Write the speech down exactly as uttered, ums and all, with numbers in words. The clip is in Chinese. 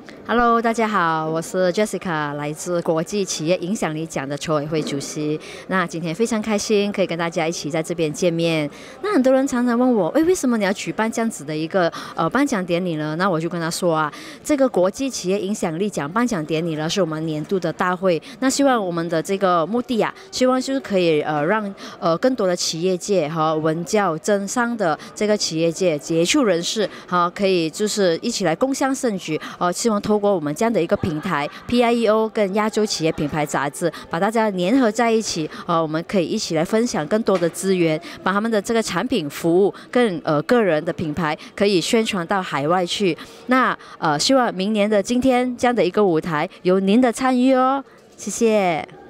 Hello，大家好，我是 Jessica，来自国际企业影响力奖的筹委会主席。那今天非常开心，可以跟大家一起在这边见面。那很多人常常问我，哎，为什么你要举办这样子的一个呃颁奖典礼呢？那我就跟他说啊，这个国际企业影响力奖颁奖典礼呢，是我们年度的大会。那希望我们的这个目的啊，希望就是可以呃让呃更多的企业界和文教政商的这个企业界杰出人士，好、可以就是一起来共襄盛举。呃，希望透过我们这样的一个平台 P I E O 跟亚洲企业品牌杂志，把大家粘合在一起，呃，我们可以一起来分享更多的资源，把他们的这个产品服务更呃个人的品牌可以宣传到海外去。那呃，希望明年的今天这样的一个舞台有您的参与哦，谢谢。